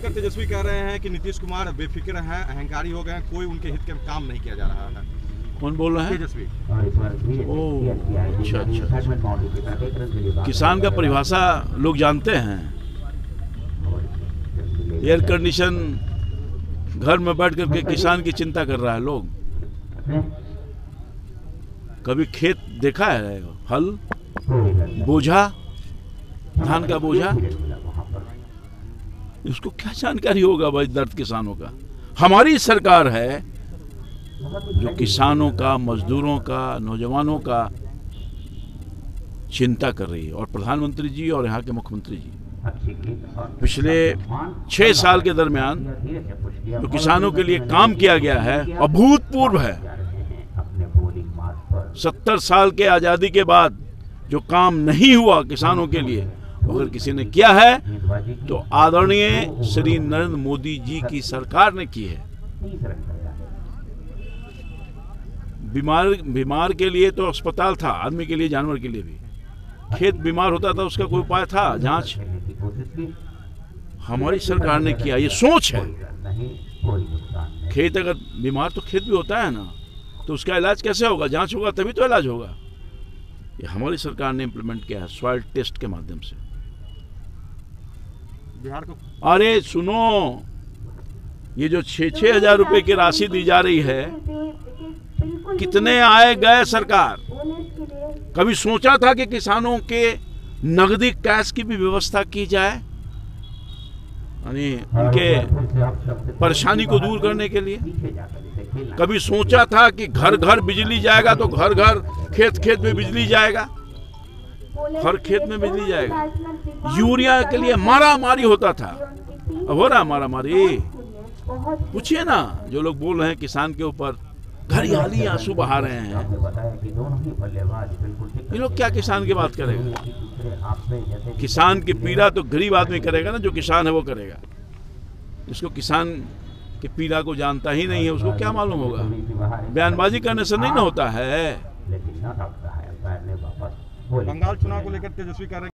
लेकर तेजस्वी कह रहे हैं कि नीतीश कुमार बेफिक्र हैं, अहंकारी हो गए हैं, कोई उनके हित के काम नहीं किया जा रहा है। कौन बोल रहा है? तेजस्वी। ओह, अच्छा। किसान का परिभाषा लोग जानते हैं। एयर कंडीशन घर में बैठ करके किसान की चिंता कर रहा है लोग। कभी खेत देखा है? हल, बोझा, धान का बोझा, उसको क्या जानकारी होगा भाई दर्द किसानों का। हमारी सरकार है जो किसानों का, मजदूरों का, नौजवानों का चिंता कर रही है। और प्रधानमंत्री जी और यहाँ के मुख्यमंत्री जी पिछले 6 साल के दरमियान जो किसानों के लिए काम किया गया है अभूतपूर्व है। 70 साल के आज़ादी के बाद जो काम नहीं हुआ किसानों के लिए, अगर किसी ने किया है तो आदरणीय श्री नरेंद्र मोदी जी की सरकार ने की है। बीमार के लिए तो अस्पताल था, आदमी के लिए, जानवर के लिए भी। खेत बीमार होता था, उसका कोई उपाय था, जांच हमारी सरकार ने किया। ये सोच है। खेत अगर बीमार तो खेत भी होता है ना, तो उसका इलाज कैसे होगा? जांच होगा तभी तो इलाज होगा। ये हमारी सरकार ने इम्प्लीमेंट किया है सॉइल टेस्ट के माध्यम से। बिहार को अरे सुनो, ये जो 6-6 हजार रुपए की राशि दी जा रही है, कितने आए गए सरकार? कभी सोचा था कि किसानों के नगदी कैश की भी व्यवस्था की जाए, यानी उनके परेशानी को दूर करने के लिए? कभी सोचा था कि घर घर बिजली जाएगा तो घर घर, खेत खेत में बिजली जाएगा, हर खेत में बिजली जाएगा? यूरिया के लिए मारा मारी होता था, अब हो रहा मारा मारी? पूछिए ना, जो लोग बोल रहे हैं किसान के ऊपर घड़ियाली आंसू बहा रहे हैं, ये लोग क्या किसान की बात करेगा? किसान की पीड़ा तो गरीब आदमी करेगा ना, जो किसान है वो करेगा। जिसको किसान की पीड़ा को जानता ही नहीं है, उसको क्या मालूम होगा? बयानबाजी करने से नहीं ना होता है। बंगाल चुनाव को लेकर तेजस्वी कह रहे हैं